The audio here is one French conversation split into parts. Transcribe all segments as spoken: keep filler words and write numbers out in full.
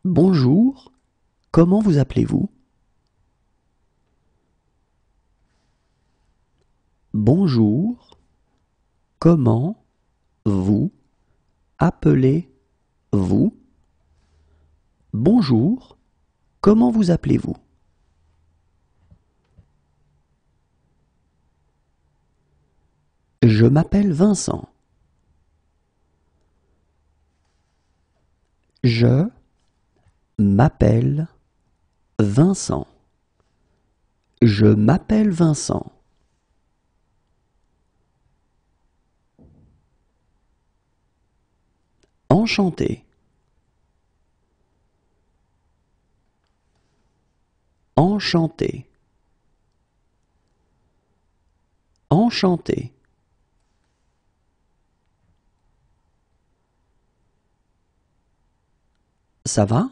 Bonjour, comment vous appelez-vous? Bonjour, comment vous appelez-vous? Bonjour, comment vous appelez-vous? Je m'appelle Vincent. Je m'appelle Vincent. Je m'appelle Vincent. Enchanté. Enchanté. Enchanté. Ça va?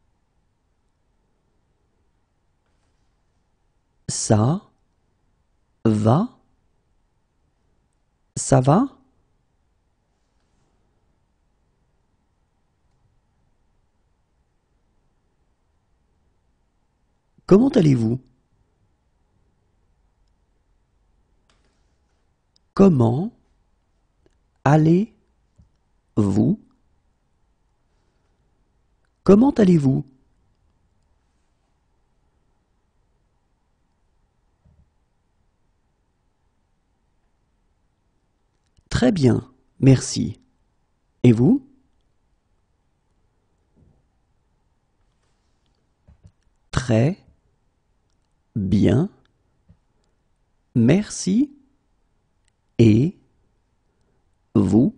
Ça va? Ça va? Comment allez-vous? Comment allez-vous? Comment allez-vous? Très bien, merci. Et vous? Très bien, merci. Et vous?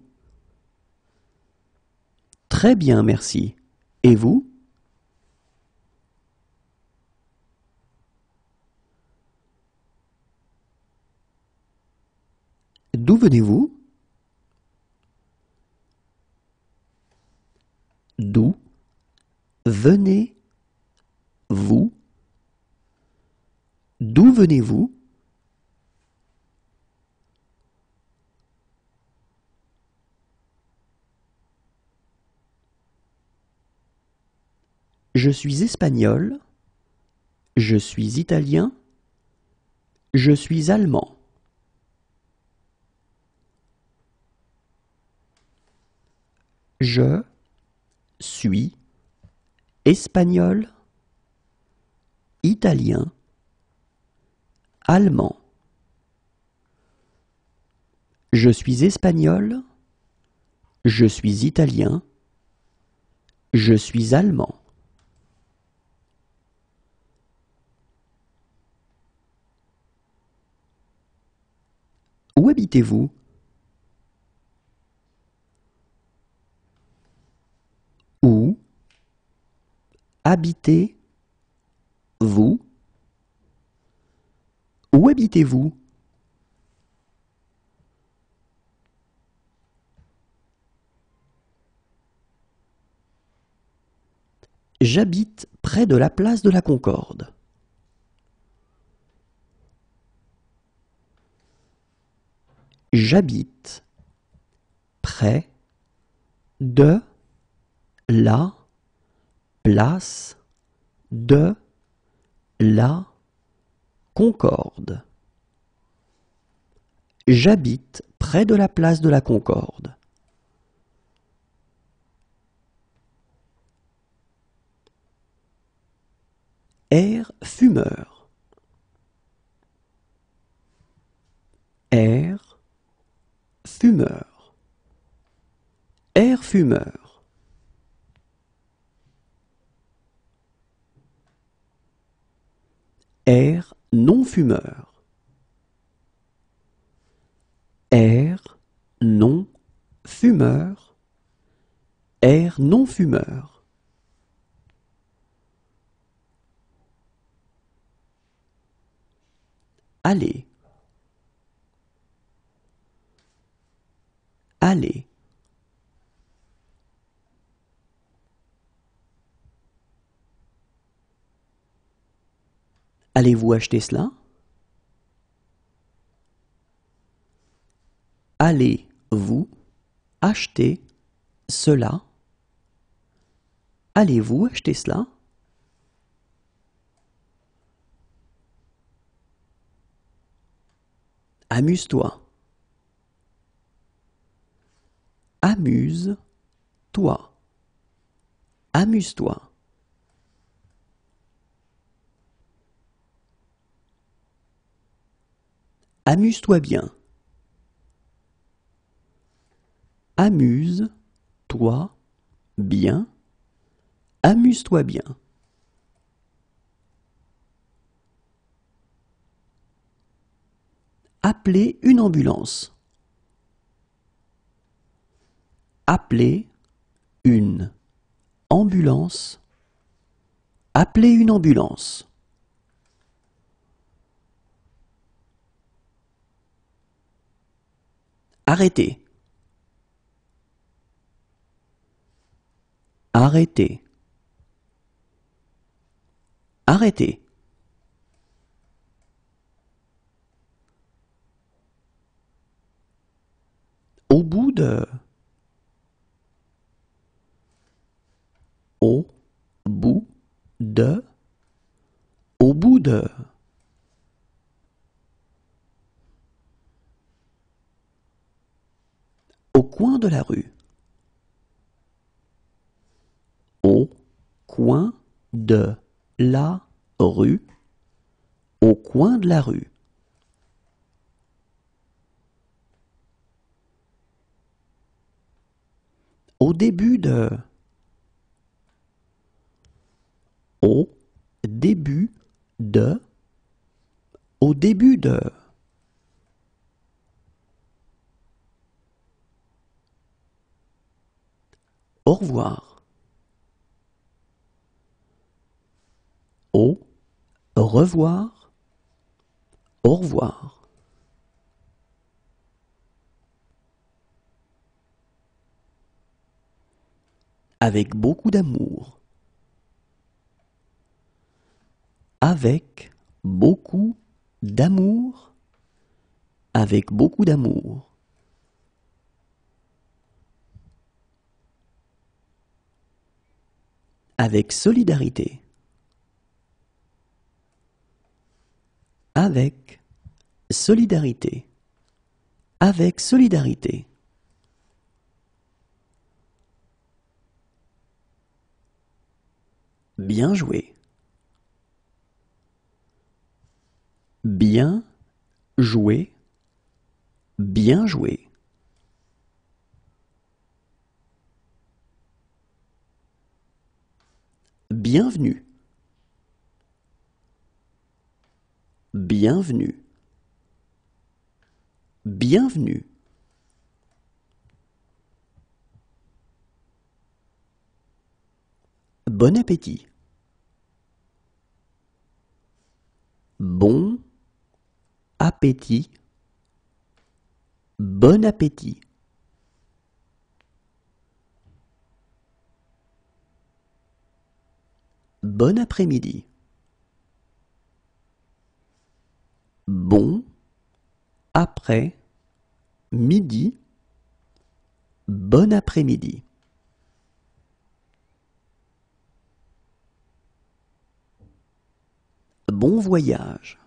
Très bien, merci. Et vous? D'où venez-vous? D'où venez-vous? D'où venez-vous? Je suis espagnol. Je suis italien. Je suis allemand. Je suis espagnol, italien, allemand. Je suis espagnol. Je suis italien. Je suis allemand. Où habitez-vous? Où habitez-vous? Où habitez-vous? J'habite près de la place de la Concorde. J'habite près de la place de la Concorde. J'habite près de la place de la Concorde. Air fumeur. Air fumeur. Air fumeur. Air non fumeur. Air non fumeur. Air non fumeur. Allez. Allez. Allez-vous acheter cela? Allez-vous acheter cela? Allez-vous acheter cela? Amuse-toi. Amuse-toi. Amuse-toi. Amuse-toi bien. Amuse-toi bien. Amuse-toi bien. Appelez une ambulance. Appelez une ambulance. Appelez une ambulance. Arrêtez. Arrêtez. Arrêtez. Au bout de... Au bout de... Au bout de... Au coin de la rue. Au coin de la rue. Au coin de la rue. Au début de... Au début de... Au début de... Au revoir. Au revoir. Au revoir. Avec beaucoup d'amour. Avec beaucoup d'amour. Avec beaucoup d'amour. Avec solidarité. Avec solidarité. Avec solidarité. Bien joué. Bien joué. Bien joué. Bienvenue. Bienvenue. Bienvenue. Bon appétit. Bon appétit. Bon appétit. Bon après-midi. Bon après-midi. Bon après-midi. Bon voyage.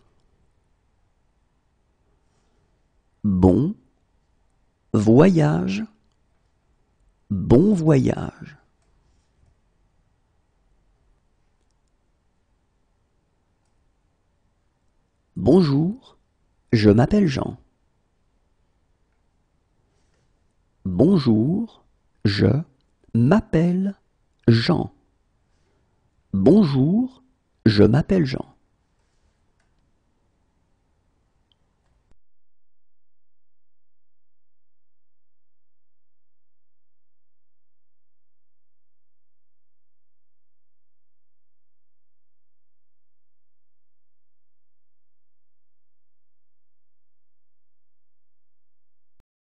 Bon voyage. Bon voyage. Bonjour, je m'appelle Jean. Bonjour, je m'appelle Jean. Bonjour, je m'appelle Jean.